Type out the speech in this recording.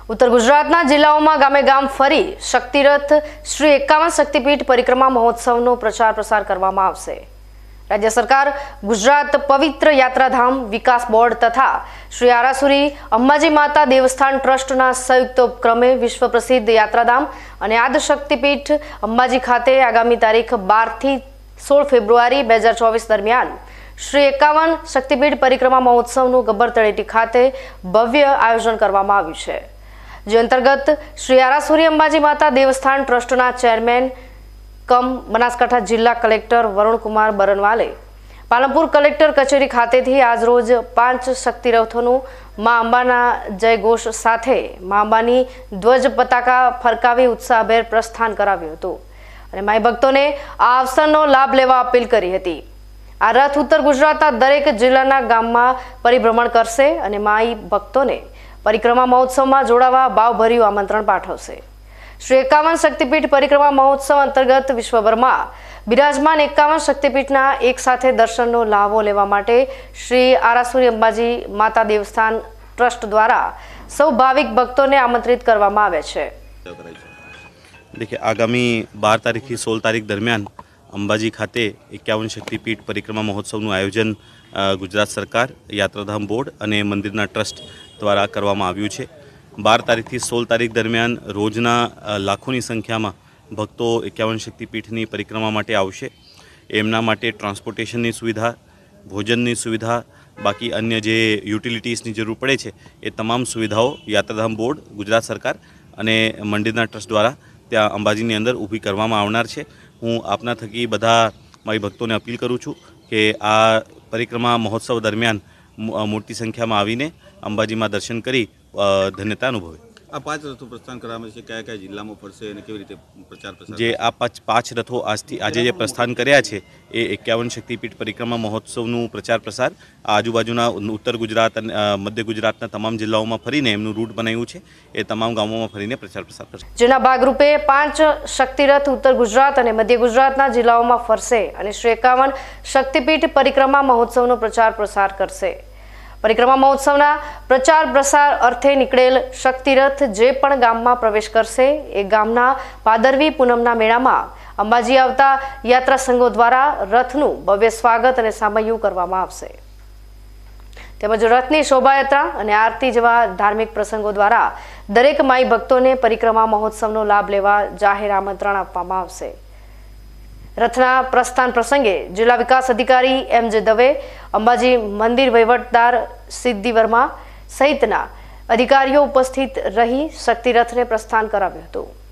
उत्तर गुजरातना जिल्लाओं गामे गाम फरी शक्तिरथ श्री 51 शक्तिपीठ परिक्रमा महोत्सवનો प्रचार प्रसार કરવામાં આવશે। राज्य सरकार गुजरात पवित्र यात्राधाम विकास बोर्ड तथा श्री आरासुरी अंबाजी माता देवस्थान ट्रस्टना संयुक्त उपक्रमे विश्व प्रसिद्ध यात्राधाम અને આદિ શક્તિપીઠ અંબાજી ખાતે આગામી તારીખ 12 થી 16 ફેબ્રુઆરી 2024 દરમિયાન श्री 51 शक्तिपीठ परिक्रमा महोत्सवનું ગબ્બર તળેટી ખાતે ભવ્ય આયોજન કરવામાં આવ્યું છે। જે અંતર્ગત श्री आरासुरी अंबाजी माता देवस्थान ट्रस्टना चेरमेन कम बनासकांठा जिला कलेक्टर वरुण कुमार बरनवाले पालनपुर कलेक्टर कचेरी खातेथी आज रोज 5 शक्तिरथोનું मां अंबाना जयघोष साथे मां अंबानी ध्वज पताका फरकावी उत्साहभेर प्रस्थान कराव्યું હતું અને માઈ ભક્તોને આ અવસરનો લાભ લેવા અપીલ કરી હતી। આ રથ ઉત્તર ગુજરાતના દરેક જિલ્લાના ગામમાં પરિભ્રમણ કરશે અને માઈ ભક્તોને परिक्रमा महोत्सव में जोड़वा भावभर्यु आमंत्रण पाठवशे। श्री 51 शक्तिपीठ परिक्रमा महोत्सव अंतर्गत विश्वभर में बिराजमान 51 शक्तिपीठना एक साथे दर्शननो लाभो लेवा माटे श्री आरासुरी अंबाजी माता देवस्थान ट्रस्ट द्वारा सौ भाविक भक्तों ने आमंत्रित करवामां आवे छे। देखिए, आगामी 12 तारीख થી 16 तारीख दरमियान अंबाजी खाते 51 शक्तिपीठ परिक्रमा महोत्सवનું आयोजन गुजरात सरकार यात्राधाम बोर्ड અને મંદિરના ટ્રસ્ટ द्वारा કરવામાં આવ્યું છે। 12 તારીખ થી 16 તારીખ દરમિયાન રોજના લાખોની સંખ્યામાં ભક્તો 51 શક્તિપીઠની પરિક્રમા માટે આવશે। એમના માટે ટ્રાન્સપોર્ટેશનની સુવિધા, ભોજનની સુવિધા, બાકી અન્ય જે યુટિલિટીઝની જરૂર પડે છે એ તમામ સુવિધાઓ યાત્રાધામ બોર્ડ, ગુજરાત સરકાર અને મંદિરના ટ્રસ્ટ દ્વારા ત્યાં અંબાજીની અંદર ઊભી કરવામાં આવનાર છે। હું આપના થકી બધા મારી ભક્તોને અપીલ કરું છું કે આ પરિક્રમા મહોત્સવ દરમિયાન મોટી સંખ્યામાં આવીને અંબાજીમાં દર્શન કરી ધન્યતા અનુભવે। આ 5 રથો પ્રસ્થાન કરવામાં છે, કયા કયા જિલ્લામાં ફરશે અને કેવી રીતે પ્રચાર પ્રસાર? જે આ 5 રથો આજે જે પ્રસ્થાન કર્યા છે એ 51 શક્તિપીઠ પરિક્રમા મહોત્સવનું પ્રચાર પ્રસાર આજુબાજુના ઉત્તર ગુજરાત અને મધ્ય ગુજરાતના તમામ જિલ્લાઓમાં ફરીને એમનું રૂટ બનાવ્યું છે, એ તમામ ગામોમાં ફરીને પ્રચાર પ્રસાર કરશે। જેના ભાગરૂપે 5 શક્તિરથ ઉત્તર ગુજરાત અને મધ્ય ગુજરાતના જિલ્લાઓમાં ફરશે અને શ્રી 51 શક્તિપીઠ પરિક્રમા મહોત્સવનો પ્રચાર પ્રસાર કરશે। परिक्रमा महोत्सवना प्रचार प्रसार अर्थे निकळेल शक्तिरथ जे पण गाममां प्रवेश करशे ए गामना पादरवी पूनमना मेळामां अंबाजी आवता यात्रा संघो द्वारा रथनुं भव्य स्वागत अने सामयु करवामां आवशे। તેમજ રથની શોભાયાત્રા અને આરતી જેવા ધાર્મિક પ્રસંગો દ્વારા દરેક માઈ ભક્તોને પરિક્રમા મહોત્સવનો લાભ લેવા જાહેર આમંત્રણ આપવામાં આવશે। रथना प्रस्थान प्रसंगे जिला विकास अधिकारी एम.जे. दवे, अंबाजी मंदिर वहीवटदार सिद्धि वर्मा सहितना अधिकारीओ उपस्थित रही शक्तिरथ ने प्रस्थान कराव्युं हतुं।